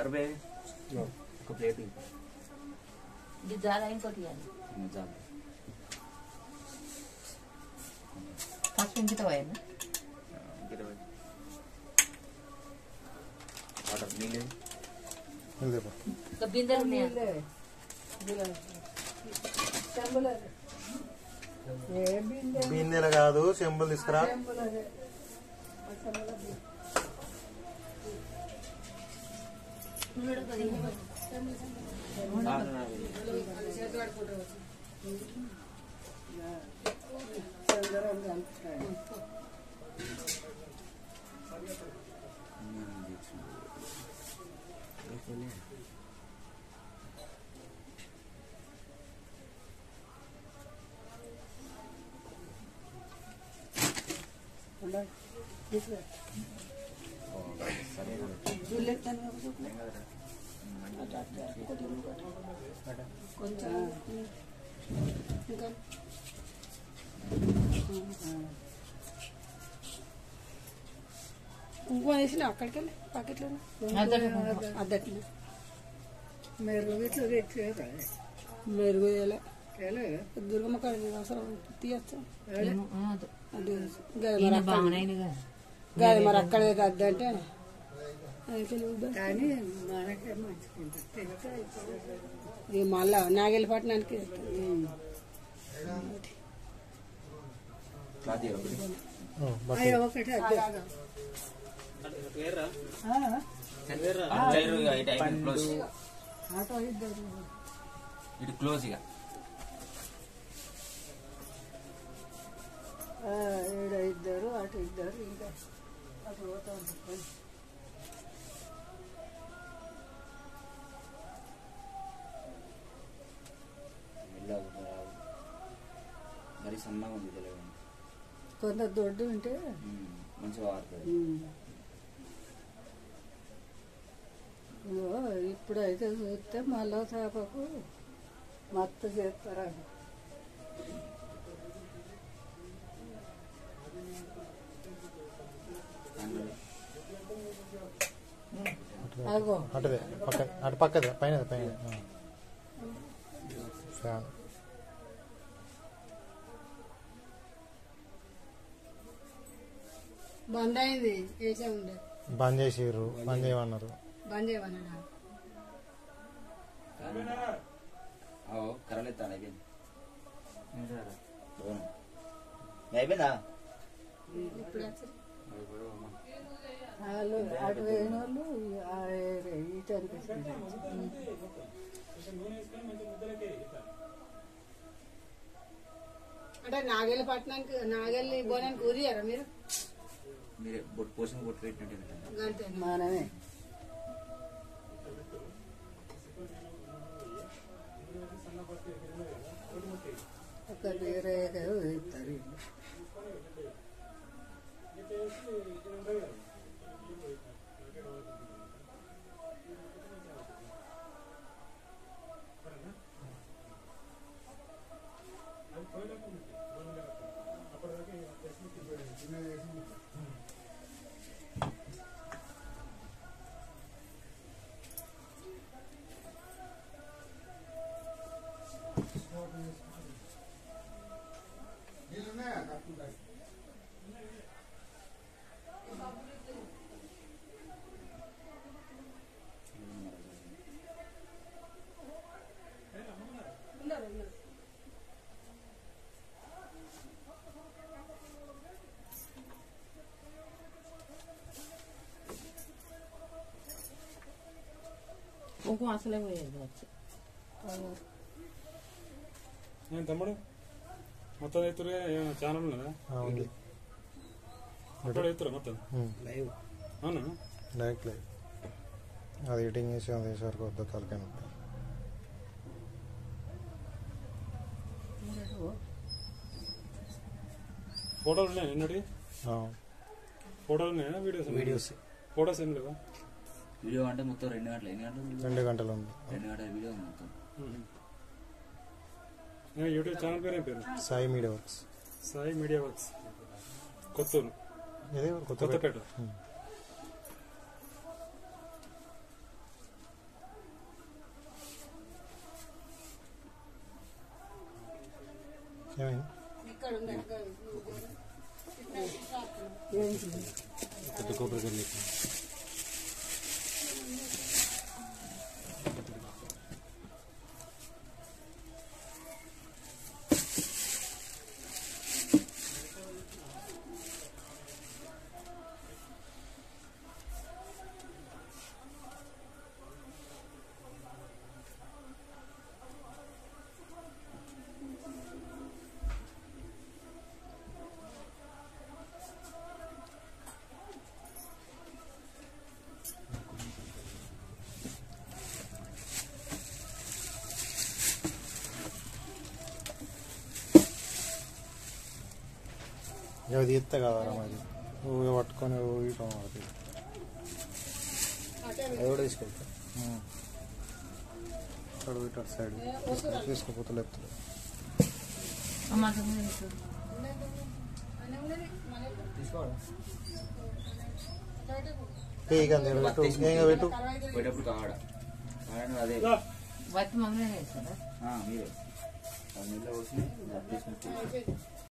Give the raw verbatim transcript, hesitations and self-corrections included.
survey ఒక plate ఇది చాలా ఇంకోటి అది చాలా ఫస్ట్ ఇంకిత పోయాను వాటర్ నీళ్ళు బిందెలు బిందెలు కాదు చెంబులు తీసుకురా కుంకుమ వేసిన అక్కడికి వెళ్ళి ప్యాకెట్లో అద్దట్లో మెరుగు ఇట్లా తెచ్చేదా మెరుగు దుర్గమ్మ కాడ అవసరం తీయచ్చు మరి అక్కడే అద్దంటే కానీ మనకే మంచిగా మళ్ళా నాగేళ్ళపట్నానికి ఒకటి ఇటు క్లోజ్ ఇక ఈడ ఇద్దరు అటు ఇద్దరు ఇంకా అటు పోతా ఉంటారు మరి సన్నగా ఉంది తెలియదు కొంత దొడ్డు ఉంటే మంచిగా వాడుతుంది ఇప్పుడైతే చూస్తే మళ్ళా చేపకు మత్తు చేస్తారా అటుదే పక్క అటు పక్కదే పైన పైన ఫ్యాన్ బంద్ అయింది వేసే ఉండే బంద్ చేసిర్రు బంద్ చేయమన్నారు బంద్ చేయమన్నా కరలేస్తాను అయిపోయింది అయిపోయిందా ఇప్పుడు వాళ్ళు అటు వేయిన వాళ్ళు ఇటు అనిపిస్తుంది అంటే నాగేళ్ళ పట్టణానికి నాగేళ్ళ బోనానికి ఊరియారా మీరు మీరే బొట్టు పోసిన బొట్టు పెట్టినట్టు మనమే ఒక వేరే వేస్తారు కుంకుమ అసలే పోయేది వచ్చి నేను తమ్ముడు మొత్తం ఎత్తురుగా ఏమైనా ఛానల్ ఉన్నదా అక్కడ ఎత్తురా మొత్తం లైవ్ అవునా డైరెక్ట్ లైవ్ అది ఎడిటింగ్ చేసి అది వేసేవరకు వద్ద తలకాయ ఫోటోలు ఉన్నాయా నిన్నటి ఫోటోలు ఉన్నాయా వీడియోస్ వీడియోస్ ఫోటోస్ ఏం లేవా వీడియో అంటే మొత్తం రెండు గంటలు ఎన్ని గంటలు రెండు గంటలు ఉంది రెండు గంటల వీడియో మొత్తం యూట్యూబ్ ఛానల్ పేరు ఏం పేరు Sai media works Sai media works Kotturu ఇదే కొత్తపేట ఏమైంది ఇక్కడ ఉంది పెద్ద కొబ్బరి వెళ్ళి అది ఎత్త కాదా మరి ఊగే పట్టుకొని ఊగటం పడుతుంది అది కూడా తీసుకెళ్తా అక్కడ ఇటు సైడ్ తీసుకోపోతే ఎత్తులు పెట్టు పెట్టు పోయేటప్పుడు కావాడ అదే వట్టి మమ్మల్ని వేస్తారా మీరే నీళ్ళు వచ్చి